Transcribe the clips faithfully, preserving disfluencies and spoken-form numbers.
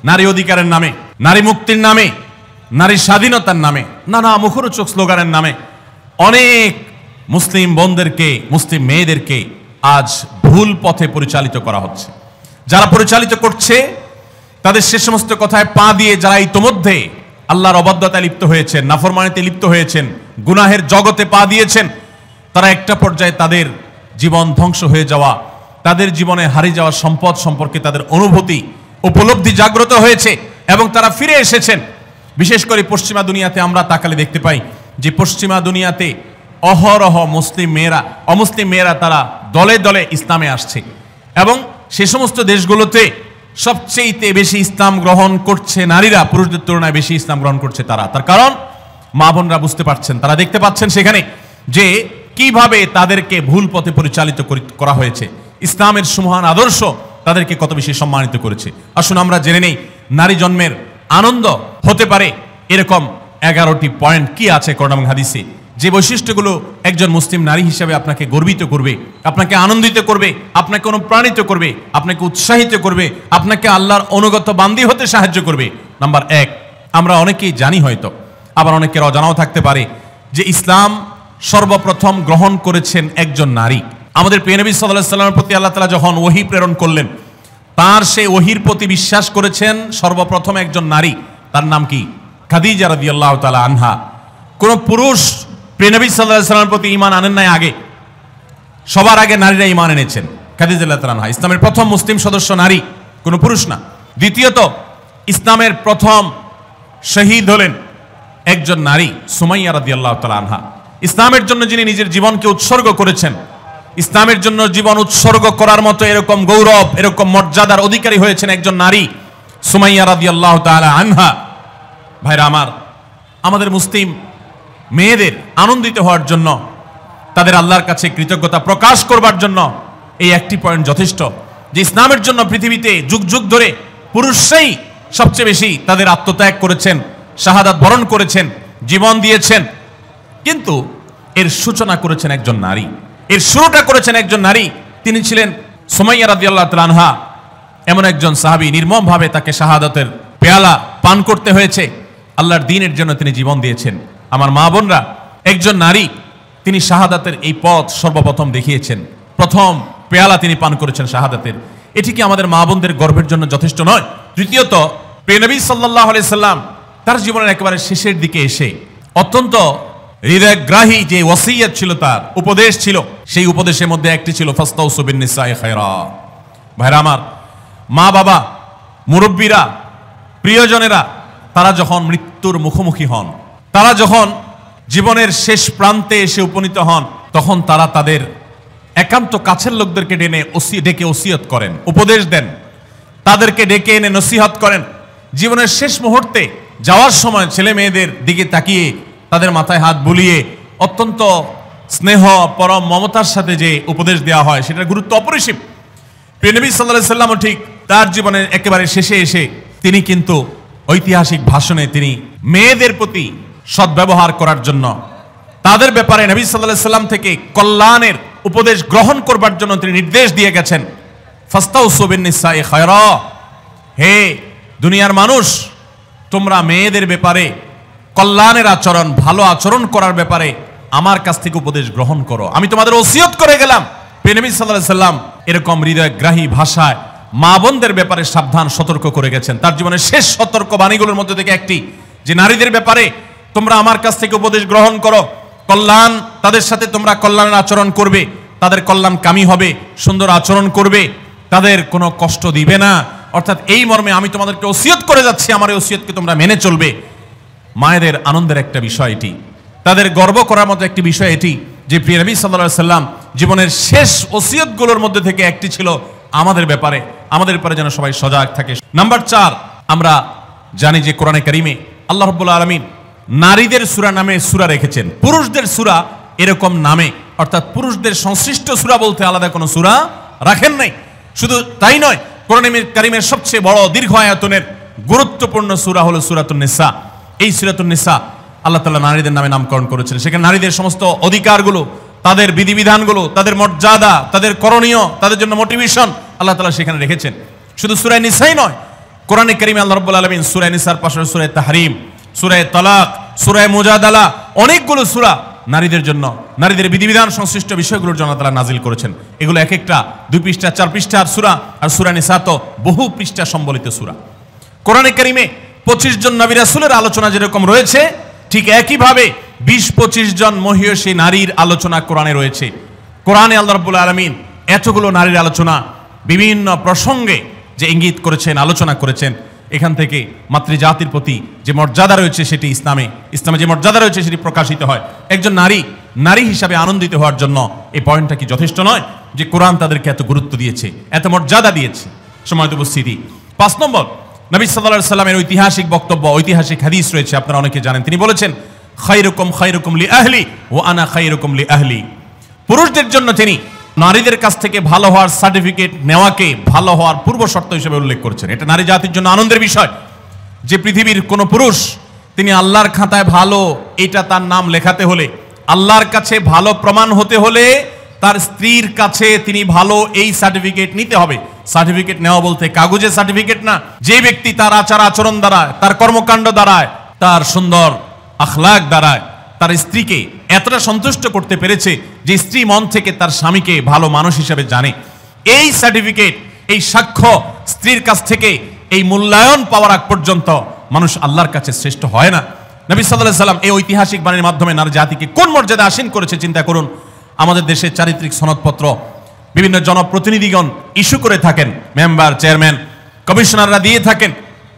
নারী অধিকারের নামে, নারী মুক্তির নামে, নারী স্বাধীনতার নামে, নানা মুখরোচক স্লোগানের নামে অনেক মুসলিম বোনদেরকে, মুসলিম মেয়েদেরকে আজ ভুল পথে পরিচালিত করা হচ্ছে। যারা পরিচালিত করছে তাদের সে সমস্ত কথায় পা দিয়ে যারা ইতোমধ্যে আল্লাহর অবাধ্যতায় লিপ্ত হয়েছেন, নাফরমানিতে লিপ্ত হয়েছেন, গুনাহের জগতে পা দিয়েছেন, তারা একটা পর্যায়ে তাদের জীবন ধ্বংস হয়ে যাওয়া, তাদের জীবনে হারিয়ে যাওয়া সম্পদ সম্পর্কে তাদের অনুভূতি, উপলব্ধি জাগ্রত হয়েছে এবং তারা ফিরে এসেছেন। বিশেষ করে পশ্চিমা দুনিয়াতে আমরা তাকালে দেখতে পাই যে পশ্চিমা দুনিয়াতে অহরহ মুসলিম মেয়েরা, অমুসলিম মেয়েরা তারা দলে দলে ইসলামে আসছে এবং সে সমস্ত দেশগুলোতে সবচেয়ে বেশি ইসলাম গ্রহণ করছে নারীরা, পুরুষদের তুলনায় বেশি ইসলাম গ্রহণ করছে তারা। তার কারণ মা বোনরা বুঝতে পারছেন, তারা দেখতে পাচ্ছেন সেখানে যে কিভাবে তাদেরকে ভুল পথে পরিচালিত করা হয়েছে। ইসলামের সুমহান আদর্শ তাদেরকে কত বেশি সম্মানিত করেছে। আসুন আমরা জেনে নেই নারী জন্মের আনন্দ হতে পারে এরকম এগারোটি পয়েন্ট কি আছে কোরআন এবং হাদিসে, যে বৈশিষ্ট্যগুলো একজন মুসলিম নারী হিসেবে আপনাকে গর্বিত করবে, আপনাকে আনন্দিত করবে, আপনাকে অনুপ্রাণিত করবে, আপনাকে উৎসাহিত করবে, আপনাকে আল্লাহর অনুগত বান্দী হতে সাহায্য করবে। নাম্বার এক, আমরা অনেকেই জানি হয়তো, আবার অনেকের অজানাও থাকতে পারে যে ইসলাম সর্বপ্রথম গ্রহণ করেছেন একজন নারী। আমাদের প্রিয় নবী সাল্লাল্লাহু আলাইহি ওয়াসাল্লামের প্রতি আল্লাহ তাআলা যখন ওহী প্রেরণ করলেন, তার সেই ওহীর প্রতি বিশ্বাস করেছেন সর্বপ্রথম একজন নারী। তার নাম কি? খাদিজা রাদিয়াল্লাহু তাআলা আনহা। কোন পুরুষ প্রিয় নবী সাল্লাল্লাহু আলাইহি ওয়াসাল্লামের প্রতি ঈমান আনেন নাই আগে, সবার আগে নারীরা ঈমান এনেছেন। খাদিজা রাদিয়াল্লাহু তাআলা আনহা ইসলামের প্রথম মুসলিম সদস্য নারী, কোন পুরুষ না। দ্বিতীয়ত, ইসলামের প্রথম শহীদ হলেন একজন নারী, সুমাইয়া রাদিয়াল্লাহু তাআলা আনহা। ইসলামের জন্য যিনি নিজের জীবনকে উৎসর্গ করেছেন, ইসলামের জন্য জীবন উৎসর্গ করার মতো এরকম গৌরব, এরকম মর্যাদার অধিকারী হয়েছেন একজন নারী, সুমাইয়া রাদিয়াল্লাহু তাআলা আনহা। ভাইরা আমার, আমাদের মুসলিম মেয়েদের আনন্দিত হওয়ার জন্য, তাদের আল্লাহর কাছে কৃতজ্ঞতা প্রকাশ করবার জন্য এই একটি পয়েন্ট যথেষ্ট, যে ইসলামের জন্য পৃথিবীতে যুগ যুগ ধরে পুরুষরাই সবচেয়ে বেশি তাদের আত্মত্যাগ করেছেন, শাহাদাত বরণ করেছেন, জীবন দিয়েছেন, কিন্তু এর সূচনা করেছেন একজন নারী, এর শুরুটা করেছেন একজন নারী। তিনি ছিলেন সুমাইয়া রাদিয়াল্লাহু তাআলা আনহা, এমন একজন সাহাবী, নির্মমভাবে তাকে শাহাদাতের পেয়ালা পান করতে হয়েছে, আল্লাহর দ্বীনের জন্য তিনি জীবন দিয়েছেন। আমার মা বোনরা, একজন নারী, তিনি শাহাদাতের এই পথ সর্বপ্রথম দেখিয়েছেন, প্রথম পেয়ালা তিনি পান করেছেন শাহাদাতের। এটি কি আমাদের মা বোনদের গর্বের জন্য যথেষ্ট নয়? তৃতীয়ত, প্রিয় নবী সাল্লাল্লাহু আলাইহি সাল্লাম তার জীবনের একেবারে শেষের দিকে এসে অত্যন্ত হৃদয়গ্রাহী যে ওসিয়ত ছিল, তার উপদেশ ছিল, সেই উপদেশের মধ্যে একটি ছিল ফাস্তাউসু বিন নিসাই খায়রা। ভাইরা আমার, মা বাবা, মুরব্বীরা, প্রিয়জনেরা, তারা যখন মৃত্যুর মুখোমুখি হন, তারা যখন জীবনের শেষ প্রান্তে এসে উপনীত হন, তখন তারা তাদের একান্ত কাছের লোকদেরকে ডেনে ওসি ডেকে ওসিয়ত করেন, উপদেশ দেন, তাদেরকে ডেকে এনে নসিহত করেন। জীবনের শেষ মুহূর্তে যাওয়ার সময় ছেলে মেয়েদের দিকে তাকিয়ে তাদের মাথায় হাত বুলিয়ে অত্যন্ত স্নেহ, পরম মমতার সাথে যে উপদেশ দেওয়া হয়, সেটার গুরুত্ব অপরিসীম। প্রিয় নবী সাল্লাল্লাহু আলাইহি ওয়াসাল্লামও ঠিক তার জীবনের একেবারে শেষে এসে তিনি কিন্তু ঐতিহাসিক ভাষণে তিনি মেয়েদের প্রতি সদ্ব্যবহার করার জন্য, তাদের ব্যাপারে নবী সাল্লাল্লাহু আলাইহি ওয়াসাল্লাম থেকে কল্যাণের উপদেশ গ্রহণ করবার জন্য তিনি নির্দেশ দিয়ে গেছেন, ফাস্তাউসু বিন নিসাই খায়রা, হে দুনিয়ার মানুষ, তোমরা মেয়েদের ব্যাপারে কল্যাণের আচরণ, ভালো আচরণ করার ব্যাপারে আমার কাছ থেকে উপদেশ গ্রহণ করো, আমি তোমাদের ওসিয়ত করে গেলাম। প্রিয় নবী সাল্লাল্লাহু আলাইহি ওয়াসাল্লাম এরকম হৃদয়গ্রাহী ভাষায় মা বোনদের ব্যাপারে সাবধান সতর্ক করে গেছেন। তার জীবনের শেষ সতর্ক বাণীগুলোর মধ্যে থেকে একটি, যে নারীদের ব্যাপারে তোমরা আমার কাছ থেকে উপদেশ গ্রহণ করো, কল্যাণ, তাদের সাথে তোমরা কল্যাণের আচরণ করবে, তাদের কল্যাণ কামী হবে, সুন্দর আচরণ করবে, তাদের কোনো কষ্ট দিবে না। অর্থাৎ এই মর্মে আমি তোমাদেরকে ওসিয়ত করে যাচ্ছি, আমার এই ওসিয়তকে তোমরা মেনে চলবে। মায়েদের আনন্দের একটা বিষয় এটি, তাদের গর্ব করার মতো একটি বিষয় এটি, যে প্রিয় নবী সাল্লাল্লাহু আলাইহি ওয়াসাল্লাম জীবনের শেষ ওসিয়তগুলোর মধ্যে থেকে একটি ছিল আমাদের ব্যাপারে, আমাদের ব্যাপারে যেন সবাই সজাগ থাকে। নাম্বার চার, আমরা জানি যে কোরআনে কারিমে আল্লাহ রাব্বুল আলামিন নারীদের সূরা নামে সূরা রেখেছেন, পুরুষদের সূরা এরকম নামে, অর্থাৎ পুরুষদের সংশ্লিষ্ট সূরা বলতে আলাদা কোনো সূরা রাখেন নাই। শুধু তাই নয়, কোরআনে কারিমের সবচেয়ে বড় দীর্ঘ আয়াতনের গুরুত্বপূর্ণ সূরা হলো সূরাতুন নিসা। এই সূরাতুন নিসা আল্লাহ তাআলা নারীদের নামে নামকরণ করেছেন। সেখানে নারীদের সমস্ত অধিকারগুলো, তাদের বিধিবিধানগুলো, তাদের মর্যাদা, তাদের করণীয়, তাদের জন্য মোটিভেশন আল্লাহ তাআলা সেখানে রেখেছেন। শুধু সূরা নিসাই নয়, কোরআনে কারীমে আল্লাহ রাব্বুল আলামিন সূরা নিসার পাশে সূরা তাহরিম, সূরা তালাক, সূরা মুজাদালা, অনেকগুলো সূরা নারীদের জন্য, নারীদের বিধিবিধান সংশ্লিষ্ট বিষয়গুলোর জন্য তাআলা নাজিল করেছেন। এগুলো এক একটা দুই পৃষ্ঠা চার পৃষ্ঠার সূরা, আর সূরা নিসা তো বহু পৃষ্ঠা সম্বলিত সূরা। কোরআনে কারীমে পঁচিশ জন নবী রাসূলের আলোচনা যেরকম রয়েছে, ঠিক একইভাবে বিশ পঁচিশ জন মহিয়সী নারীর আলোচনা কোরআনে রয়েছে। কোরআনে আল্লাহ রাব্বুল আলামিন এতগুলো নারীর আলোচনা বিভিন্ন প্রসঙ্গে যে ইঙ্গিত করেছেন, আলোচনা করেছেন, এখান থেকে মাতৃজাতির প্রতি যে মর্যাদা রয়েছে সেটি ইসলামে ইসলামে যে মর্যাদা রয়েছে সেটি প্রকাশিত হয়। একজন নারী নারী হিসাবে আনন্দিত হওয়ার জন্য এই পয়েন্টটা কি যথেষ্ট নয় যে কোরআন তাদেরকে এত গুরুত্ব দিয়েছে, এত মর্যাদা দিয়েছে? সময়ত উপস্থিতি। পাঁচ নম্বর, নবী সাল্লাল্লাহু আলাইহি সাল্লামের ঐতিহাসিক বক্তব্য, ঐতিহাসিক হাদিস রয়েছে, আপনারা অনেকে জানেন। তিনি বলেছেন, খায়রুকুম খায়রুকুম লি আহলি ওয়া আনা খায়রুকুম লি আহলি। পুরুষদের জন্য তিনি নারীদের কাছ থেকে ভালো হওয়ার সার্টিফিকেট নেওয়াকে ভালো হওয়ার পূর্ব শর্ত হিসেবে উল্লেখ করেছেন। এটা নারী জাতির জন্য আনন্দের বিষয় যে পৃথিবীর কোন পুরুষ তিনি আল্লাহর খাতায় ভালো, এটা তার নাম লেখাতে হলে, আল্লাহর কাছে ভালো প্রমাণ হতে হলে তার স্ত্রীর কাছে তিনি ভালো এই সার্টিফিকেট নিতে হবে। সার্টিফিকেট নেওয়া বলতে কাগজে সার্টিফিকেট না। যে ব্যক্তি তার আচার আচরণ দ্বারায়, তার কর্মকাণ্ড দ্বারায়, তার সুন্দর আখলাক দ্বারায় তার স্ত্রীকে এতটা সন্তুষ্ট করতে পেরেছে যে স্ত্রী মন থেকে তার স্বামীকে ভালো মানুষ হিসেবে জানে, এই সার্টিফিকেট, এই সাক্ষ্য স্ত্রীর কাছ থেকে এই মূল্যায়ন পাওয়ার আগ পর্যন্ত মানুষ আল্লাহর কাছে শ্রেষ্ঠ হয় না। নবী সাল্লাল্লাহু আলাইহি সাল্লাম এই ঐতিহাসিক বাণীর মাধ্যমে নারী জাতিকে কোন মর্যাদা আসীন করেছে চিন্তা করুন। আমাদের দেশের চারিত্রিক সনদপত্র বিভিন্ন জনপ্রতিনিধিগণ ইস্যু করে থাকেন, মেম্বার, চেয়ারম্যান, কমিশনাররা দিয়ে থাকেন।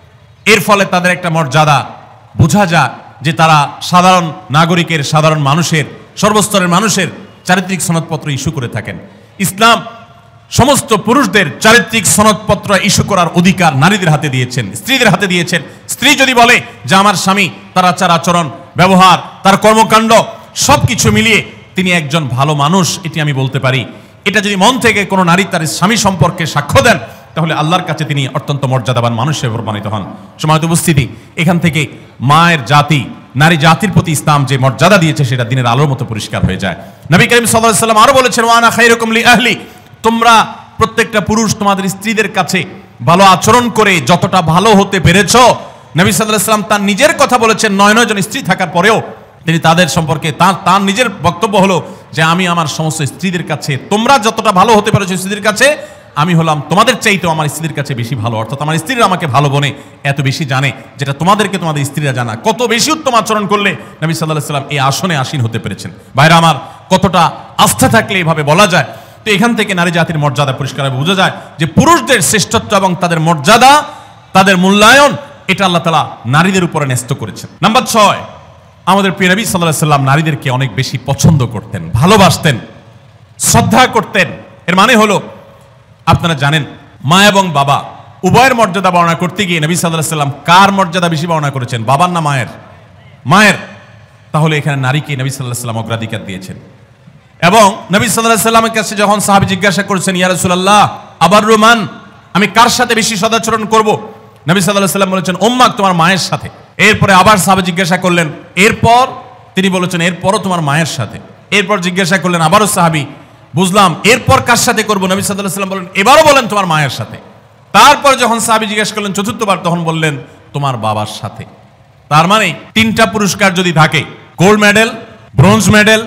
এর ফলে তাদের একটা মর্যাদা বোঝা যায় যে তারা সাধারণ নাগরিকের, সাধারণ মানুষের, সর্বস্তরের মানুষের চারিত্রিক সনদপত্র ইস্যু করে থাকেন। ইসলাম সমস্ত পুরুষদের চারিত্রিক সনদপত্র ইস্যু করার অধিকার নারীদের হাতে দিয়েছেন, স্ত্রীদের হাতে দিয়েছেন। স্ত্রী যদি বলে যে আমার স্বামী, তার আচার আচরণ, ব্যবহার, তার কর্মকাণ্ড সবকিছু মিলিয়ে তিনি একজন ভালো মানুষ, এটি আমি বলতে পারি, এটা যদি মন থেকে কোনো নারী তার স্বামী সম্পর্কে সাক্ষ্য দেন, তাহলে আল্লাহর কাছে তিনি অত্যন্ত মর্যাদাবান মানুষ হিসেবে প্রমাণিত হন। সময়ত উপস্থিতি, এখান থেকে মায়ের জাতি, নারী জাতির প্রতি ইসলাম যে মর্যাদা দিয়েছে সেটা দিনের আলোর মতো পরিষ্কার হয়ে যায়। নবী করিম সাল্লাল্লাহু আলাইহি সাল্লাম আরো বলেছেন, ওয়া আনা খায়রুকুম লি আহলি, তোমরা প্রত্যেকটা পুরুষ তোমাদের স্ত্রীদের কাছে ভালো আচরণ করে যতটা ভালো হতে পেরেছো, নবী সাল্লাল্লাহু আলাইহি সাল্লাম তার নিজের কথা বলেছেন। নয় নয় জন স্ত্রী থাকার পরেও তিনি তাদের সম্পর্কে তার তার নিজের বক্তব্য হলো যে আমি আমার সমস্ত স্ত্রীদের কাছে, তোমরা যতটা ভালো হতে পেরেছো স্ত্রীদের কাছে, আমি হলাম তোমাদের চাইতেও আমার স্ত্রীর কাছে বেশি ভালো। অর্থাৎ আমার স্ত্রীরা আমাকে ভালো বনে এত বেশি জানে যেটা তোমাদেরকে তোমাদের স্ত্রীরা জানা। কত বেশি উত্তম আচরণ করলে নবী সাল্লাল্লাহু আলাইহি সাল্লাম এই আসনে আসীন হতে পেরেছেন। ভাইরা আমার, কতটা আস্থা থাকলে এভাবে বলা যায়। তো এখান থেকে নারী জাতির মর্যাদা পরিষ্কারভাবে বোঝা যায় যে পুরুষদের শ্রেষ্ঠত্ব এবং তাদের মর্যাদা, তাদের মূল্যায়ন, এটা আল্লাহ তাআলা নারীদের উপরে ন্যস্ত করেছেন। নাম্বার ছয়, আমাদের প্রিয় নবী সাল্লাল্লাহু আলাইহি সাল্লাম নারীদেরকে অনেক বেশি পছন্দ করতেন, ভালোবাসতেন, শ্রদ্ধা করতেন। এর মানে হলো, আপনারা জানেন মা এবং বাবা উভয়ের মর্যাদা বর্ণনা করতে গিয়ে নবী সাল্লাল্লাহু আলাইহি সাল্লাম কার মর্যাদা বেশি বর্ণনা করেছেন? বাবার না মায়ের? মায়ের। তাহলে এখানে নারীকে নবী সাল্লাল্লাহু আলাইহি সাল্লাম অগ্রাধিকার দিয়েছেন। এবং নবী সাল্লাল্লাহু আলাইহি সাল্লামের কাছে যখন সাহাবী জিজ্ঞাসা করেছেন, ইয়া রাসূলুল্লাহ আবাররু মান, আমি কার সাথে বেশি সদাচরণ করব? নবী সাল্লাল্লাহু আলাইহি সাল্লাম বলেছেন, উম্মাক, তোমার মায়ের সাথে। এরপরে আবার সাহাবী জিজ্ঞাসা করলেন, এরপর? তিনি বলেছেন, এরপরও তোমার মায়ের সাথে। এরপর জিজ্ঞাসা করলেন আবারও সাহাবী, বুঝলাম, এরপর কার সাথে করব? নবী সাল্লাল্লাহু আলাইহি সাল্লাম বলেন, এবারও বলেন তোমার মায়ের সাথে। তারপর যখন সাহাবী জিজ্ঞাসা করলেন চতুর্থবার, তখন বললেন তোমার বাবার সাথে। তার মানে তিনটা পুরস্কার যদি থাকে, gold medal, bronze medal,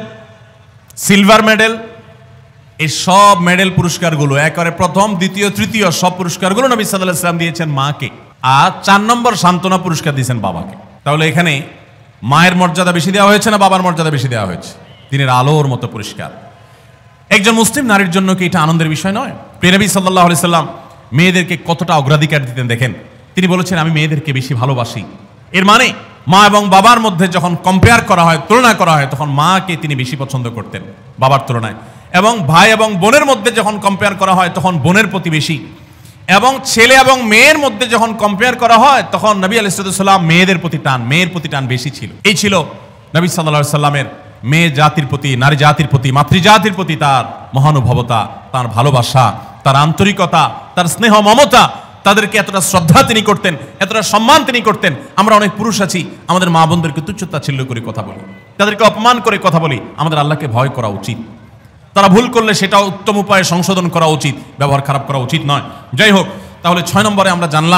silver medal, এই সব মেডেল পুরস্কারগুলো একেবারে প্রথম, দ্বিতীয়, তৃতীয় সব পুরস্কারগুলো নবী সাল্লাল্লাহু আলাইহি সাল্লাম দিয়েছেন মাকে, আর চার নম্বর সান্ত্বনা পুরস্কার দিয়েছেন বাবাকে। তাহলে এখানে মায়ের মর্যাদা বেশি দেওয়া হয়েছে না বাবার মর্যাদা বেশি দেওয়া হয়েছে? দিনের আলোর মতো পরিষ্কার। একজন মুসলিম নারীর জন্য কি এটা আনন্দের বিষয় নয়? প্রিয় নবী সাল্লাল্লাহু আলাইহি সাল্লাম মেয়েদেরকে কতটা অগ্রাধিকার দিতেন দেখেন। তিনি বলেছেন, আমি মেয়েদেরকে বেশি ভালোবাসি। এর মানে মা এবং বাবার মধ্যে যখন কম্পেয়ার করা হয়, তুলনা করা হয়, তখন মাকে তিনি বেশি পছন্দ করতেন বাবার তুলনায়। এবং ভাই এবং বোনের মধ্যে যখন কম্পেয়ার করা হয়, তখন বোনের প্রতি বেশি। এবং ছেলে এবং মেয়ের মধ্যে যখন কম্পেয়ার করা হয়, তখন নবী আলাইহিস সালাম মেয়েদের প্রতি টান, মেয়ের প্রতি টান বেশি ছিল। এই ছিল নবী সাল্লাল্লাহু আলাইহি সাল্লামের মেয়ে জাতির প্রতি, নারী জাতির প্রতি, মাতৃজাতির প্রতি তার মহানুভবতা, তার ভালোবাসা, তার আন্তরিকতা, তার স্নেহ মমতা। তাদেরকে এতটা শ্রদ্ধা তিনি করতেন, এতটা সম্মান তিনি করতেন। আমরা অনেক পুরুষ আছি, আমাদের মা বোনদেরকে তুচ্ছতাচ্ছিল্য করে কথা বলি, তাদেরকে অপমান করে কথা বলি। আমাদের আল্লাহকে ভয় করা উচিত। তারা ভুল করলে সেটা উত্তম উপায়ে সংশোধন করা উচিত, ব্যবহার খারাপ করা উচিত নয়। যাই হোক, তাহলে ছয় নম্বরে আমরা জানলাম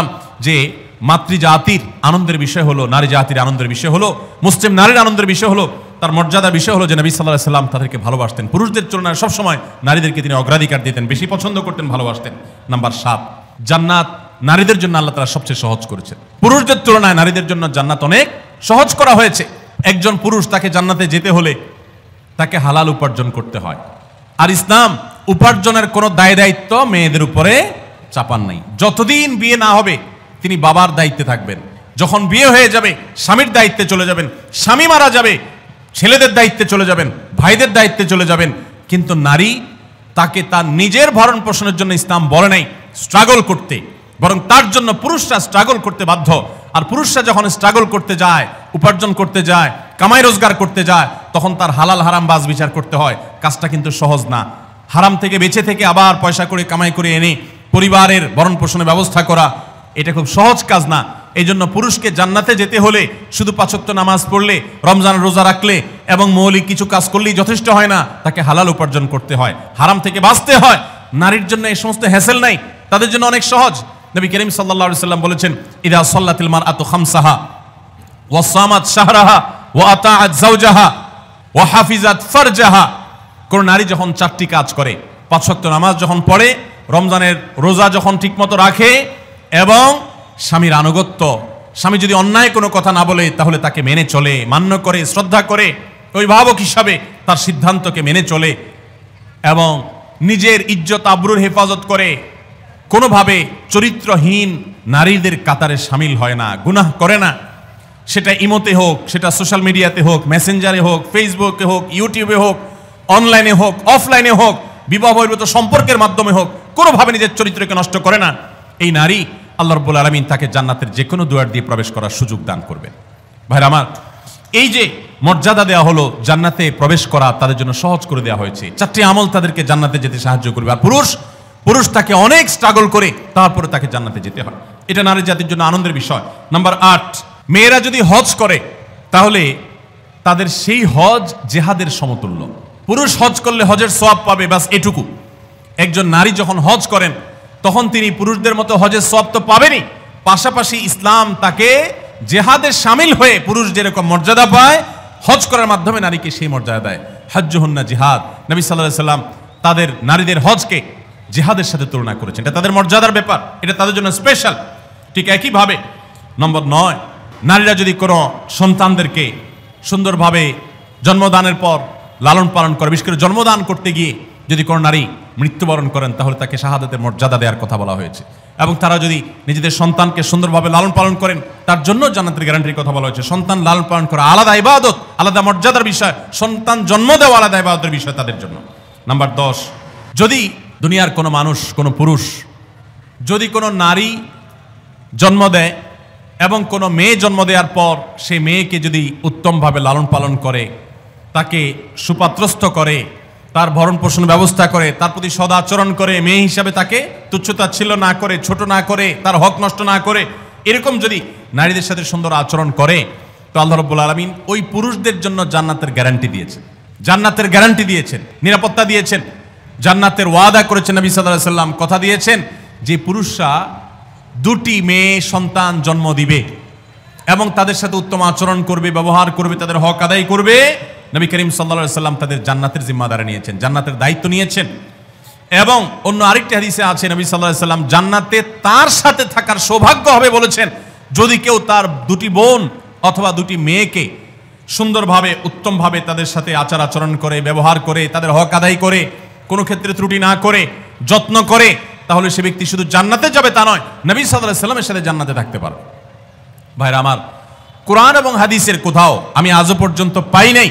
যে মাতৃজাতির আনন্দের বিষয় হলো, নারী জাতির আনন্দের বিষয় হলো, মুসলিম নারীর আনন্দের বিষয় হলো, তার মর্যাদার বিষয় হলো যে নবী সাল্লাল্লাহু আলাইহি সাল্লাম তাদেরকে ভালোবাসতেন। পুরুষদের তুলনায় সবসময় নারীদেরকে তিনি অগ্রাধিকার দিতেন, বেশি পছন্দ করতেন, ভালোবাসতেন। নাম্বার সাত, জান্নাত নারীদের জন্য আল্লাহ তাআলা সবচেয়ে সহজ করেছেন। পুরুষদের তুলনায় নারীদের জন্য জান্নাত অনেক সহজ করা হয়েছে। একজন পুরুষ তাকে জান্নাতে যেতে হলে তাকে হালাল উপার্জন করতে হয়। আর ইসলাম উপার্জনের কোনো দায় দায়িত্ব মেয়েদের উপরে চাপান নাই। যতদিন বিয়ে না হবে তিনি বাবার দায়িত্বে থাকবেন। যখন বিয়ে হয়ে যাবে স্বামীর দায়িত্বে চলে যাবেন। স্বামী মারা যাবে ছেলেদের দায়িত্বে চলে যাবেন, ভাইদের দায়িত্বে চলে যাবেন। কিন্তু নারী, তাকে তার নিজের ভরণ পোষণের জন্য ইসলাম বলে নাই স্ট্রাগল করতে, বরং তার জন্য পুরুষরা স্ট্রাগল করতে বাধ্য। আর পুরুষরা যখন স্ট্রাগল করতে যায়, উপার্জন করতে যায়, কামাই রোজগার করতে যায়, তখন তার হালাল হারাম বাজ বিচার করতে হয়। কাজটা কিন্তু সহজ না। হারাম থেকে বেঁচে থেকে আবার পয়সা করে কামাই করে এনে পরিবারের ভরণ পোষণের ব্যবস্থা করা, এটা খুব সহজ কাজ না। এই জন্য পুরুষকে জান্নাতে যেতে হলে শুধু পাঁচ ওয়াক্ত নামাজ পড়লে, রমজান রোজা রাখলে এবং মৌলিক কিছু কাজ করলেই যথেষ্ট হয় না, তাকে হালাল উপার্জন করতে হয়, হারাম থেকে বাঁচতে হয়। নারীর জন্য এই সমস্ত হ্যাসেল নাই, তাদের জন্য অনেক সহজ। নবী করিম সাল্লাল্লাহু আলাইহি সাল্লাম বলেছেন, ইদা সাল্লাতিল মারআতু খামসাহা ওয়া সামাত শাহরাহা ওয়া আতাআত যাওজাহা ওয়া হাফিজাত ফারজাহা। কোন নারী যখন চারটি কাজ করে, পাঁচ ওয়াক্ত নামাজ যখন পড়ে, রমজানের রোজা যখন ঠিকমতো রাখে এবং স্বামীর আনুগত্য, স্বামী যদি অন্যায় কোনো কথা না বলে তাহলে তাকে মেনে চলে, মান্য করে, শ্রদ্ধা করে, অভিভাবক হিসাবে তার সিদ্ধান্তকে মেনে চলে এবং নিজের ইজ্জত আবরুর হেফাজত করে, কোনোভাবে চরিত্রহীন নারীদের কাতারে সামিল হয় না, গুনাহ করে না। সেটা ইমোতে হোক, সেটা সোশ্যাল মিডিয়াতে হোক, মেসেঞ্জারে হোক, ফেসবুকে হোক, ইউটিউবে হোক, অনলাইনে হোক, অফলাইনে হোক, বিবাহ বহির্ভূত সম্পর্কের মাধ্যমে হোক, কোনোভাবে নিজের চরিত্রকে নষ্ট করে না। এই নারী, আল্লাহ রাব্বুল আলামিন তাকে জান্নাতের যে কোনো দুয়ার দিয়ে প্রবেশ করার সুযোগ দান করবেন। ভাইরা আমার, এই যে মর্যাদা দেওয়া হলো, জান্নাতে প্রবেশ করা তাদের জন্য সহজ করে দেওয়া হয়েছে। চারটি আমল তাদেরকে জান্নাতে যেতে সাহায্য করবে। আর পুরুষ পুরুষ তাকে অনেক স্ট্রাগল করে তারপরে তাকে জান্নাতে যেতে হয়। এটা নারী জাতির জন্য আনন্দের বিষয়। নাম্বার আট, মেয়েরা যদি হজ করে তাহলে তাদের সেই হজ জেহাদের সমতুল্য। পুরুষ হজ করলে হজের সওয়াব পাবে, বাস এটুকু। একজন নারী যখন হজ করেন তখন তিনি পুরুষদের মতো হজের সওয়াব তো পাবেনই, পাশাপাশি ইসলাম তাকে জেহাদে শামিল হয়ে পুরুষ যেরকম মর্যাদা পায়, হজ করার মাধ্যমে নারীকে সেই মর্যাদা দেয়। হজ্জুহুন্না জিহাদ। নবী সাল্লাল্লাহু আলাইহি সাল্লাম তাদের নারীদের হজকে জিহাদের সাথে তুলনা করেছেন। এটা তাদের মর্যাদার ব্যাপার, এটা তাদের জন্য স্পেশাল। ঠিক একইভাবে নম্বর নয়, নারীরা যদি কোনো সন্তানদেরকে সুন্দরভাবে জন্মদানের পর লালন পালন করে, বিশেষ করে জন্মদান করতে গিয়ে যদি কোনো নারী মৃত্যুবরণ করেন তাহলে তাকে শাহাদাতের মর্যাদা দেওয়ার কথা বলা হয়েছে। এবং তারা যদি নিজেদের সন্তানকে সুন্দরভাবে লালন পালন করেন তার জন্য জান্নাতের গ্যারান্টির কথা বলা হয়েছে। সন্তান লালন পালন করা আলাদা ইবাদত, আলাদা মর্যাদার বিষয়। সন্তান জন্ম দেওয়া আলাদা ইবাদতের বিষয় তাদের জন্য। নাম্বার দশ, যদি দুনিয়ার কোনো মানুষ, কোনো পুরুষ যদি কোনো নারী জন্ম দেয় এবং কোনো মেয়ে জন্ম দেওয়ার পর সেই মেয়েকে যদি উত্তমভাবে লালন পালন করে, তাকে সুপাত্রস্থ করে, তার ভরণ পোষণ ব্যবস্থা করে, তার প্রতি সদাচরণ করে, মেয়ে হিসাবে তাকে তুচ্ছতাচ্ছিল্য না করে, ছোট না করে, তার হক নষ্ট না করে, এরকম যদি নারীদের সাথে সুন্দর আচরণ করে, তো আল্লাহ রাব্বুল আলামিন ওই পুরুষদের জন্য জান্নাতের গ্যারান্টি দিয়েছেন। জান্নাতের গ্যারান্টি দিয়েছেন, নিরাপত্তা দিয়েছেন, জান্নাতের ওয়াদা করেছেন। নবী সাল্লাল্লাহু আলাইহি সাল্লাম কথা দিয়েছেন যে পুরুষরা দুটি মেয়ে সন্তান জন্ম দিবে এবং তাদের সাথে উত্তম আচরণ করবে, ব্যবহার করবে, তাদের হক আদায় করবে। নবী করিম সাল্লাল্লাহু আলাইহি সাল্লাম তাদের জান্নাতের জিম্মাদারি নিয়েছেন, জান্নাতের দায়িত্ব নিয়েছেন। এবং অন্য আরেকটি হাদিসে আছে নবী সাল্লাল্লাহু আলাইহি সাল্লাম জান্নাতে তার সাথে থাকার সৌভাগ্য হবে বলেছেন যদি কেউ তার দুটি বোন অথবা দুটি মেয়েকে সুন্দরভাবে, উত্তমভাবে তাদের সাথে আচার আচরণ করে, ব্যবহার করে, তাদের হক আদায় করে, কোনো ক্ষেত্রে ত্রুটি না করে, যত্ন করে, তাহলে সে ব্যক্তি শুধু জান্নাতে যাবে তা নয়, নবী সাল্লাল্লাহু আলাইহি সাল্লামের সাথে জান্নাতে থাকতে পারবে। ভাইরা আমার, কোরআন এবং হাদিসের কোথাও আমি আজও পর্যন্ত পাই নাই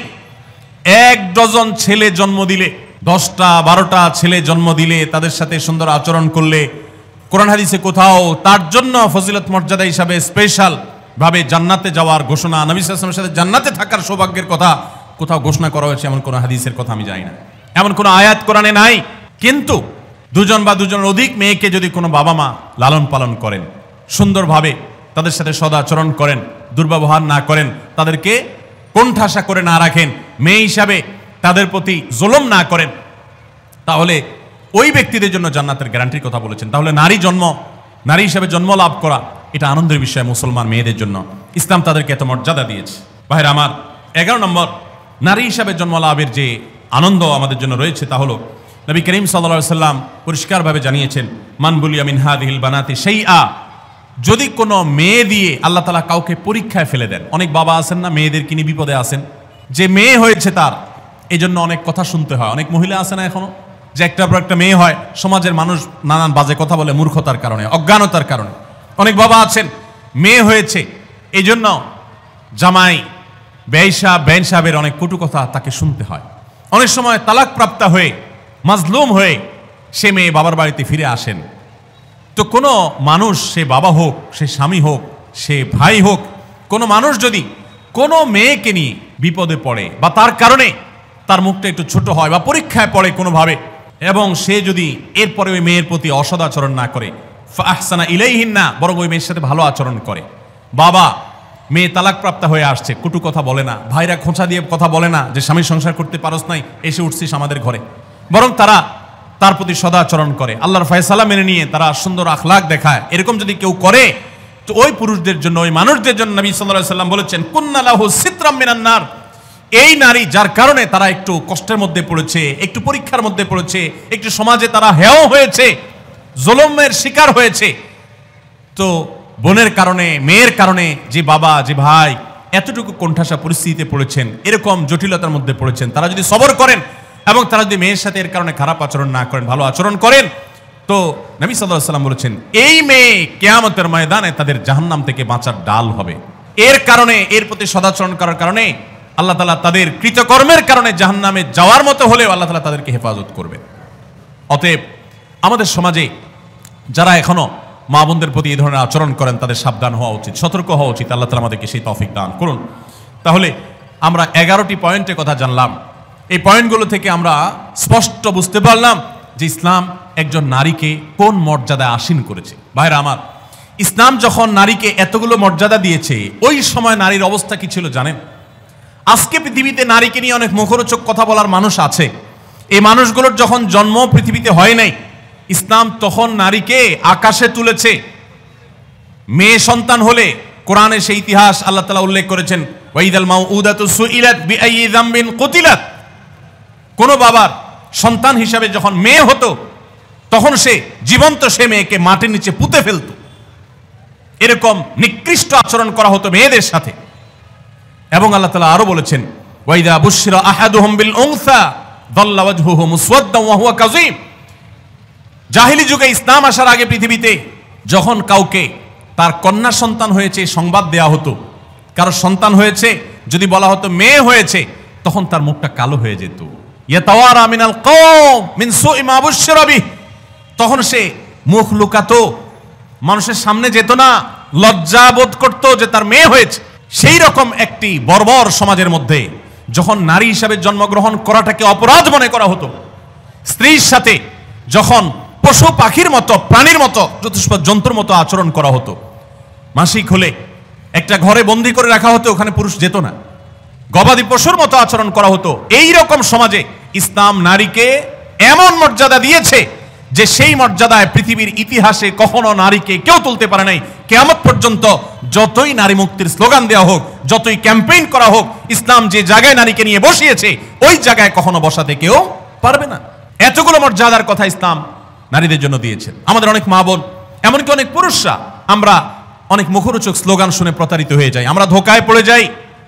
এক ডজন ছেলে জন্ম দিলে, দশটা বারোটা ছেলে জন্ম দিলে, তাদের সাথে সুন্দর আচরণ করলে, কোরআন হাদিসে কোথাও তার জন্য ফজিলত মর্যাদা হিসাবে স্পেশাল ভাবে জান্নাতে যাওয়ার ঘোষণা, নবী সাল্লাল্লাহু আলাইহি ওয়াসাল্লামের সাথে জান্নাতে থাকার সৌভাগ্যের কথা কোথাও ঘোষণা করা হয়েছে এমন কোন হাদিসের কথা আমি জানি না, এমন কোন আয়াত কোরআনে নাই। কিন্তু দুজন বা দুজনের অধিক মেয়েকে যদি কোনো বাবা মা লালন পালন করেন, সুন্দরভাবে তাদের সাথে সদাচরণ করেন, দুর্ব্যবহার না করেন, তাদেরকে কোণঠাসা করে না রাখেন, মেয়ে হিসাবে তাদের প্রতি জুলুম না করেন, তাহলে ওই ব্যক্তিদের জন্য জান্নাতের গ্যারান্টির কথা বলেছেন। তাহলে নারী জন্ম, নারী হিসাবে জন্ম লাভ করা এটা আনন্দের বিষয় মুসলমান মেয়েদের জন্য। ইসলাম তাদেরকে এত মর্যাদা দিয়েছে। ভাইরা আমার, এগারো নম্বর নারী হিসাবে জন্ম লাভের যে আনন্দ আমাদের জন্য রয়েছে তা হলো নবী করিম সাল্লাল্লাহু আলাইহি সাল্লাম পরিষ্কারভাবে জানিয়েছেন, মান বুলিয়া মিন হাদিহিল বানাতি শাইআ, যদি কোনো মেয়ে দিয়ে আল্লাহ তাআলা কাউকে পরীক্ষায় ফেলে দেন। অনেক বাবা আছেন না, মেয়েদের কিনে বিপদে আছেন, যে মেয়ে হয়েছে তার এই জন্য অনেক কথা শুনতে হয়। অনেক মহিলা আছে না এখনো, যে একটা পর একটা মেয়ে হয়, সমাজের মানুষ নানান বাজে কথা বলে মূর্খতার কারণে, অজ্ঞানতার কারণে। অনেক বাবা আছেন মেয়ে হয়েছে এই জন্য জামাই বেঈ সাহেব বেঈন সাহেবের অনেক কটু কথা তাকে শুনতে হয়। অনেক সময় তালাক প্রাপ্ত হয়ে মাজলুম হয়ে সে মেয়ে বাবার বাড়িতে ফিরে আসেন। তো কোনো মানুষ, সে বাবা হোক, সে স্বামী হোক, সে ভাই হোক, কোনো মানুষ যদি কোনো মেয়েকে নিয়ে বিপদে পড়ে বা তার কারণে তার মুখটা একটু ছোট হয় বা পরীক্ষায় পড়ে কোনোভাবে, এবং সে যদি এরপরে ওই মেয়ের প্রতি অসদাচরণ না করে, ফাহসানা ইলাইহিন্না, বরং ওই মেয়ের সাথে ভালো আচরণ করে। বাবা মেয়ে তালাকপ্রাপ্ত হয়ে আসছে, কটু কথা বলে না, ভাইরা খোঁচা দিয়ে কথা বলে না যে স্বামী সংসার করতে পারস নাই, এসে উঠছিস আমাদের ঘরে, বরং তারা তার প্রতি সদাচরণ করে, আল্লাহর ফয়সালা মেনে নিয়ে তারা সুন্দর আখলাক দেখায়। এরকম যদি কেউ করে তো ওই পুরুষদের জন্য, ওই মানুষদের জন্য নবী সাল্লাল্লাহু আলাইহি সাল্লাম বলেছেন, কুন্না লাহু সিতরাম মিনান নার, এই নারী যার কারণে তারা একটু কষ্টের মধ্যে পড়েছে, একটু পরীক্ষার মধ্যে পড়েছে, একটু সমাজে তারা হেয় হয়েছে, জুলুমের শিকার হয়েছে, তো বোনের কারণে, মেয়ের কারণে যে বাবা, যে ভাই এতটুকু কোণঠাসা পরিস্থিতিতে পড়েছেন, এরকম জটিলতার মধ্যে পড়েছেন, তারা যদি সবর করেন এবং তারা যদি মেয়ের সাথে এর কারণে খারাপ আচরণ না করেন, ভালো আচরণ করেন, তো নবী সাল্লাল্লাহু আলাইহি সাল্লাম বলেছেন এই মেয়ে কিয়ামতের ময়দানে তাদের জাহান্নাম থেকে বাঁচার ডাল হবে। এর কারণে, এর প্রতি সদাচরণ করার কারণে আল্লাহ তাআলা তাদের কৃতকর্মের কারণে জাহান্নামে যাওয়ার মতো হলেও আল্লাহ তাআলা তাদেরকে হেফাজত করবেন। অতএব আমাদের সমাজে যারা এখনো মা বোনদের প্রতি এই ধরনের আচরণ করেন তাদের সাবধান হওয়া উচিত, সতর্ক হওয়া উচিত। আল্লাহ তাআলা আমাদেরকে সেই তৌফিক দান করুন। তাহলে আমরা এগারোটি পয়েন্টের কথা জানলাম। এই পয়েন্টগুলো থেকে আমরা স্পষ্ট বুঝতে পারলাম যে ইসলাম একজন নারীকে কোন মর্যাদায় আসীন করেছে। ভাইরা আমার, ইসলাম যখন নারীকে এতগুলো মর্যাদা দিয়েছে, ওই সময় নারীর অবস্থা কি ছিল জানেন? আজকে পৃথিবীতে নারীকে নিয়ে অনেক মুখরোচক কথা বলার মানুষ আছে। এই মানুষগুলোর যখন জন্ম পৃথিবীতে হয় নাই, ইসলাম তখন নারীকে আকাশে তুলেছে। মেয়ে সন্তান হলে কোরআনে সেই ইতিহাস আল্লাহ তাআলা উল্লেখ করেছেন, ওয়াইদাল মাউউদাতু সুইলাত বিআইয়ি যামবিন কুতিলাত। কোন বাবার সন্তান হিসাবে যখন মেয়ে হতো তখন সে জীবন্ত সে মেয়েকে মাটির নিচে পুঁতে ফেলত। এরকম নিকৃষ্ট আচরণ করা হতো মেয়েদের সাথে। এবং আল্লাহ তাআলা আরো বলেছেন, ওয়াইদা বুশিরা আহাদুহুম বিল উনসা যাল্লা ওয়াজহুহু মুসওয়াদ্দান ওয়া হুয়া কাযীম। জাহিলি যুগে, ইসলাম আসার আগে পৃথিবীতে যখন কাউকে তার কন্যা সন্তান হয়েছে সংবাদ দেয়া হতো, কারো সন্তান হয়েছে যদি বলা হতো মেয়ে হয়েছে, তখন তার মুখটা কালো হয়ে যেত। ইয়াতাওয়ারা মিনাল কওম মিন সুই মা বুশিরা বিহি, তখন সে মুখ লুকাতো, মানুষের সামনে যেত না, লজ্জা বোধ করতো যে তার মেয়ে হয়েছে। সেই রকম একটি বর্বর সমাজের মধ্যে যখন নারী হিসাবে জন্মগ্রহণ করাটাকে অপরাধ মনে করা হতো, স্ত্রীর সাথে যখন পশু পাখির মতো, প্রাণীর মতো, চতুষ্পদ জন্তুর মতো আচরণ করা হতো, মাসিক হলে একটা ঘরে বন্দি করে রাখা হতো, ওখানে পুরুষ যেত না, গবাদি পশুর মতো আচরণ করা হতো। এই রকম সমাজে ইসলাম নারীকে এমন মর্যাদা দিয়েছে যে সেই মর্যাদায় পৃথিবীর ইতিহাসে কখনো নারীকে কেউ তুলতে পারে নাই। কিয়ামত পর্যন্ত যতই নারী মুক্তির স্লোগান দেওয়া হোক, যতই ক্যাম্পেইন করা হোক, ইসলাম যে জায়গায় নারীকে নিয়ে বসিয়েছে ওই জায়গায় কখনো বসাতে কেউ পারবে না। এতগুলো মর্যাদার কথা ইসলাম নারীদের জন্য দিয়েছেন। আমাদের অনেক মা বোন, এমনকি অনেক পুরুষরা, আমরা অনেক মুখরোচক স্লোগান শুনে প্রতারিত হয়ে যাই, আমরা ধোকায় পড়ে যাই,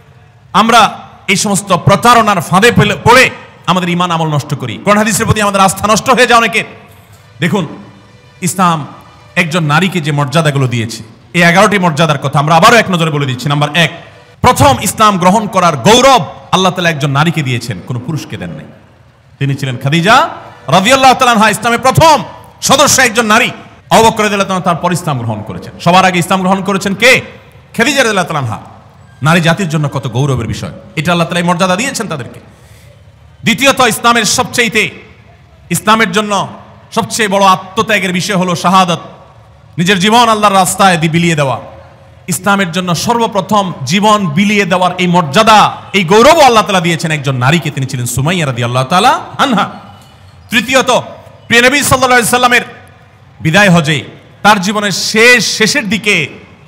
আমরা এই সমস্ত প্রতারণার ফাঁদে পড়ে আমাদের ঈমান আমল নষ্ট করি, কোরআন হাদিসের প্রতি আমাদের আস্থা নষ্ট হয়ে যায় অনেকের। দেখুন, ইসলাম একজন নারীকে যে মর্যাদাগুলো দিয়েছে, এই এগারোটি মর্যাদার কথা আমরা আবারও এক নজরে বলে দিচ্ছি। নাম্বার এক, প্রথম ইসলাম গ্রহণ করার গৌরব আল্লাহ তাআলা একজন নারীকে দিয়েছেন, কোনো পুরুষকে দেন নাই। তিনি ছিলেন খাদিজা রাদিয়াল্লাহু তাআলা আনহা, ইসলামের প্রথম সদস্য একজন নারী। আবু বকর রাদিয়াল্লাহু তাআলা তারপর ইসলাম গ্রহণ করেছেন। সবার আগে ইসলাম গ্রহণ করেছেন কে? খাদিজা রাদিয়াল্লাহু তাআলা আনহা। নারী জাতির জন্য কত গৌরবের বিষয়, এটা আল্লাহ তাআলা মর্যাদা দিয়েছেন তাদেরকে। দ্বিতীয়ত, ইসলামের সবচেয়ে ইসলামের জন্য সবচেয়ে বড় আত্মত্যাগের বিষয় হলো শাহাদাত, নিজের জীবন আল্লাহর রাস্তায় বিলিয়ে দেওয়া। ইসলামের জন্য সর্বপ্রথম জীবন বিলিয়ে দেওয়ার এই মর্যাদা, এই গৌরব আল্লাহ তাআলা দিয়েছেন একজন নারীকে, তিনি ছিলেন সুমাইয়া রাদিয়াল্লাহু তাআলা আনহা। তৃতীয়ত, প্রিয় নবী সাল্লাল্লাহু আলাইহি সাল্লামের বিদায় হজে, তার জীবনের শেষ শেষের দিকে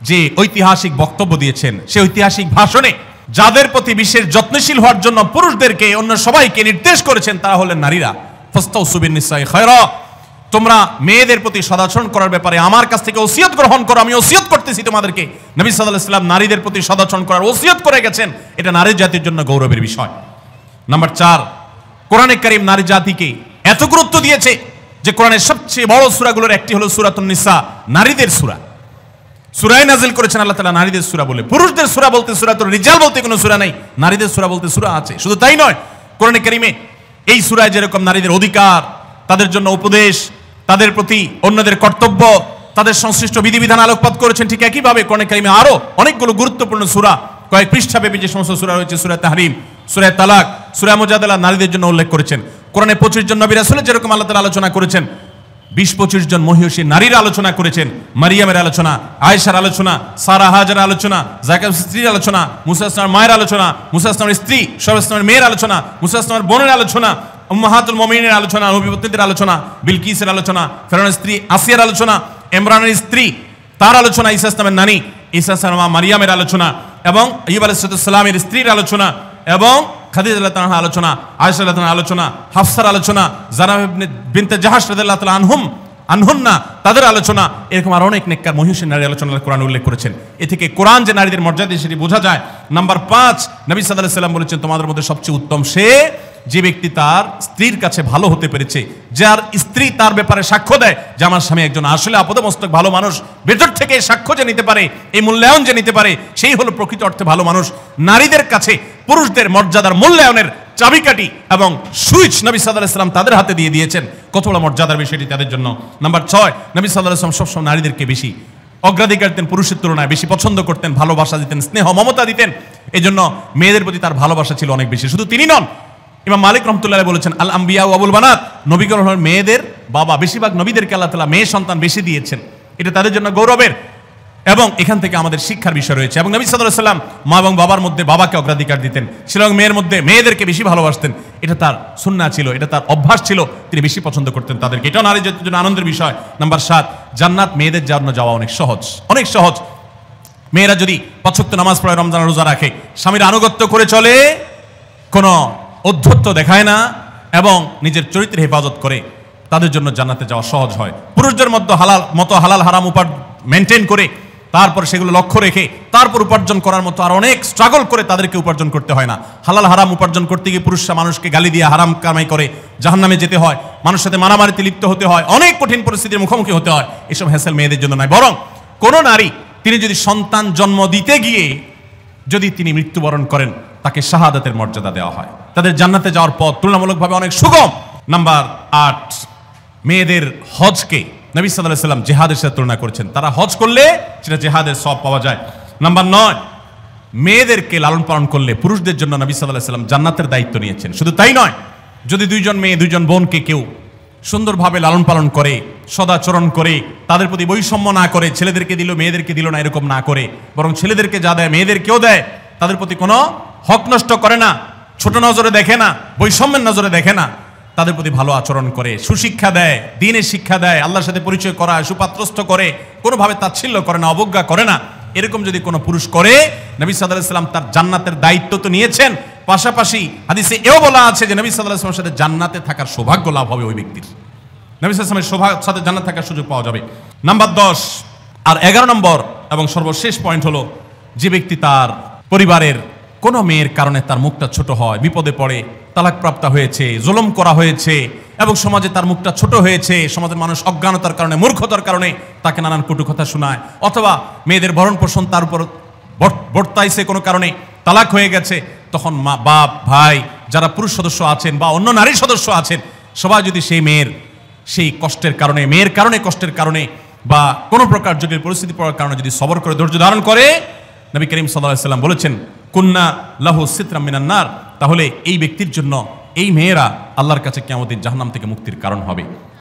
যে ঐতিহাসিক বক্তব্য দিয়েছেন, সেই ঐতিহাসিক ভাষণে যাদের প্রতি বিশেষ যত্নশীল হওয়ার জন্য পুরুষদেরকে অন্য সবাইকে নির্দেশ করেছেন তারা হলেন নারীরা। ফাস্তাউসু বিন-নিসাই খায়রা, তোমরা মেয়েদের প্রতি সদাচরণ করার ব্যাপারে আমার কাছ থেকে ওসিয়ত গ্রহণ করো, আমি ওসিয়ত করতেছি তোমাদেরকে। নবী সাল্লাল্লাহু আলাইহি ওয়াসাল্লাম নারীদের প্রতি সদাচরণ করার ওসিয়ত করে গেছেন, এটা নারী জাতির জন্য গৌরবের বিষয়। নাম্বার চার, কোরআনে কারীম নারী জাতিকে এত গুরুত্ব দিয়েছে যে কোরআনের সবচেয়ে বড় সূরাগুলোর একটি হলো সূরাতুন নিসা, নারীদের সূরা। সূরায়ে নাজিল করেছেন আল্লাহ তাআলা নারীদের সূরা বলে। পুরুষদের সূরা বলতে সূরাতুর রিজাল বলতে কোনো সূরা নাই, নারীদের সূরা বলতে সূরা আছে। শুধু তাই নয়, কোরআনে কারীমে এই সূরায় যেরকম নারীদের অধিকার, তাদের জন্য উপদেশ, তাদের প্রতি অন্যদের কর্তব্য, তাদের সংশ্লিষ্ট বিধিবিধান আলোকপাত করেছেন, ঠিক একইভাবে কোরআনে কারীমে আরো অনেকগুলো গুরুত্বপূর্ণ সূরা, কয়েক পৃষ্ঠাব্যাপী যে সমস্ত সূরা রয়েছে, সূরা তাহরিম, সূরা তালাক, সূরা মুজাদালা, নারীদের জন্য উল্লেখ করেছেন। কোরআনে পঁচিশ জন নবী রাসূলের যেরকম আল্লাহ তাআলা আলোচনা করেছেন, বিশ পঁচিশ জন মহিষী নারীর আলোচনা করেছেন। মারিয়ামের আলোচনা, আয়েশার আলোচনা, সারা হাজারের আলোচনা, যাকার স্ত্রীর আলোচনা, মুসা ইসলামের মায়ের আলোচনা, মুসা ইসলামের স্ত্রী, শোয়েব ইসলামের মেয়ের আলোচনা, মুসা ইসলামের বোনের আলোচনা, উম্মাহাতুল মুমিনিনের আলোচনা, নবীপত্নীদের আলোচনা, বিলকিসের আলোচনা, ফেরাউনের স্ত্রী আসিয়ার আলোচনা, ইমরানের স্ত্রী তার আলোচনা, ঈসা ইসলামের নানী ঈসা ইসলামের মা মারিয়ামের আলোচনা, এবং আইয়ুব আলাইহিস সালামের স্ত্রীর আলোচনা, এবং খাদিজা রাদিয়াল্লাহু তাআলার আলোচনা, আয়েশা রাদিয়াল্লাহু তাআলার আলোচনা, হাফসার আলোচনা, জারাব বিনতে জাহাশ রাদিয়াল্লাহু তাআলা আনহুম আনহুন্না তাদের আলোচনা, এরকম আর অনেক নেককার মহিষী নারীর আলোচনা কোরআন উল্লেখ করেছেন। এ থেকে কোরআন যে নারীদের মর্যাদা সেটি বোঝা যায়। নাম্বার পাঁচ, নবী সাল্লাল্লাহু আলাইহি সাল্লাম বলেছেন তোমাদের মধ্যে সবচেয়ে উত্তম সে যে ব্যক্তি তার স্ত্রীর কাছে ভালো হতে পেরেছে, যার স্ত্রী তার ব্যাপারে সাক্ষ্য দেয় যে আমার স্বামী একজন আসলে আপাদমস্তক ভালো মানুষ, ভেতর থেকে সাক্ষ্য যে নিতে পারে, এই মূল্যায়ন যে নিতে পারে, সেই হলো প্রকৃত অর্থে ভালো মানুষ। নারীদের কাছে পুরুষদের মর্যাদার মূল্যায়নের চাবিকাঠি এবং সুইচ নবী সাল্লাল্লাহু আলাইহি সাল্লাম তাদের হাতে দিয়ে দিয়েছেন। কত বড় মর্যাদার বিষয়টি তাদের জন্য। নাম্বার ছয়, নবী সাল্লাল্লাহু আলাইহি সাল্লাম সবসময় নারীদেরকে বেশি অগ্রাধিকার দিতেন, পুরুষের তুলনায় বেশি পছন্দ করতেন, ভালোবাসা দিতেন, স্নেহ মমতা দিতেন। এই জন্য মেয়েদের প্রতি তার ভালোবাসা ছিল অনেক বেশি। শুধু তিনি নন, ইমাম মালিক রহমতুল্লাহ বলেছেন আল আম্বিয়া ওয়া আবুল বানাত, নবীগণ হলেন মেয়েদের বাবা। বেশিরভাগ নবীদেরকে আল্লাহ তাআলা মেয়ে সন্তান বেশি দিয়েছেন, এটা তাদের জন্য গৌরবের। এবং এখান থেকে আমাদের শিক্ষার বিষয় রয়েছে। এবং নবী সাল্লাল্লাহু আলাইহি ওয়াসাল্লাম মা এবং বাবার মধ্যে বাবাকে অগ্রাধিকার দিতেন, এবং মেয়ের মধ্যে মেয়েদেরকে বেশি ভালোবাসতেন। এটা তার সুন্নাহ ছিল, এটা তার অভ্যাস ছিল, তিনি বেশি পছন্দ করতেন তাদেরকে। এটাও নারীর জন্য আনন্দের বিষয়। নাম্বার সাত, জান্নাত মেয়েদের জন্য যাওয়া অনেক সহজ, অনেক সহজ। মেয়েরা যদি পাঁচ ওয়াক্ত নামাজ পড়ে, রমজান রোজা রাখে, স্বামীর আনুগত্য করে চলে, কোনো অধ্যত্ব দেখায় না, এবং নিজের চরিত্রের হেফাজত করে, তাদের জন্য জান্নাতে যাওয়া সহজ হয়। পুরুষদের মধ্যে হালাল মতো হালাল হারাম উপার মেনটেন করে, তারপর সেগুলো লক্ষ্য রেখে তারপর উপার্জন করার মতো আর অনেক স্ট্রাগল করে তাদেরকে উপার্জন করতে হয় না। হালাল হারাম উপার্জন করতে গিয়ে পুরুষরা মানুষকে গালি দিয়ে হারাম কামাই করে জাহান্নামে যেতে হয়, মানুষের সাথে মারামারিতে লিপ্ত হতে হয়, অনেক কঠিন পরিস্থিতির মুখোমুখি হতে হয়। এসব হ্যাসেল মেয়েদের জন্য নয়। বরং কোনো নারী তিনি যদি সন্তান জন্ম দিতে গিয়ে যদি তিনি মৃত্যুবরণ করেন, তাকে শাহাদাতের মর্যাদা দেওয়া হয়, তাদের জান্নাতে যাওয়ার পথ তুলনামূলকভাবে অনেক সুগম। নাম্বার আট, মেয়েদের হজকে নবী সাল্লাল্লাহু আলাইহি ওয়াসাল্লাম জিহাদের সাথে তুলনা করেছেন। তারা হজ করলে সেটা জিহাদের সওয়াব পাওয়া যায়। নাম্বার নয়, মেয়েদেরকে লালন পালন করলে পুরুষদের জন্য নবী সাল্লাল্লাহু আলাইহি ওয়াসাল্লাম জান্নাতের দায়িত্ব নিয়েছেন। শুধু তাই নয়, যদি দুইজন মেয়ে দুইজন বোনকে কেউ সুন্দরভাবে লালন পালন করে, সদাচরণ করে, তাদের প্রতি বৈষম্য না করে, ছেলেদেরকে দিল মেয়েদেরকে দিল না এরকম না করে, বরং ছেলেদেরকে যা দেয় মেয়েদেরকেও দেয়, তাদের প্রতি কোনো হক নষ্ট করে না, ছোট নজরে দেখে না, বৈষম্যের নজরে দেখে না, তাদের প্রতি ভালো আচরণ করে, সুশিক্ষা দেয়, দ্বীনের শিক্ষা দেয়, আল্লাহর সাথে পরিচয় করায়, সুপাত্রস্থ করে, কোনোভাবে তাচ্ছিল্য করে না, অবজ্ঞা করে না, এরকম যদি কোনো পুরুষ করে, নবী সাল্লাল্লাহু আলাইহি ওয়াসাল্লাম তার জান্নাতের দায়িত্ব তো নিয়েছেন, পাশাপাশি হাদিসে এও বলা আছে যে নবী সাল্লাল্লাহু আলাইহি ওয়াসাল্লামের সাথে জান্নাতে থাকার সৌভাগ্য লাভ হবে ওই ব্যক্তির। নবী সাল্লাল্লাহু আলাইহি ওয়াসাল্লামের সাথে জান্নাত থাকার সুযোগ পাওয়া যাবে। নাম্বার দশ আর এগারো নম্বর এবং সর্বশেষ পয়েন্ট হলো, যে ব্যক্তি তার পরিবারের কোনো মেয়ের কারণে তার মুখটা ছোট হয়, বিপদে পড়ে, তালাকপ্রাপ্ত হয়েছে, জুলুম করা হয়েছে, এবং সমাজে তার মুখটা ছোট হয়েছে, সমাজের মানুষ অজ্ঞানতার কারণে, মূর্খতার কারণে তাকে নানান কটু কথা শোনায়, অথবা মেয়েদের ভরণ পোষণ তার উপর বর্তাইছে কোনো কারণে, তালাক হয়ে গেছে, তখন মা বাপ ভাই যারা পুরুষ সদস্য আছেন বা অন্য নারী সদস্য আছেন, সবাই যদি সেই মেয়ের সেই কষ্টের কারণে, মেয়ের কারণে কষ্টের কারণে বা কোনো প্রকার জটিল পরিস্থিতি পড়ার কারণে যদি সবর করে ধৈর্য ধারণ করে, নবী করিম সাল্লাল্লাহু আলাইহি ওয়াসাল্লাম বলেছেন কুন্না লাহু সিতরাম মিনান নার, তাহলে এই ব্যক্তির জন্য এই মেয়েরা আল্লাহর কাছে কিয়ামতের জাহান্নাম থেকে মুক্তির কারণ হবে।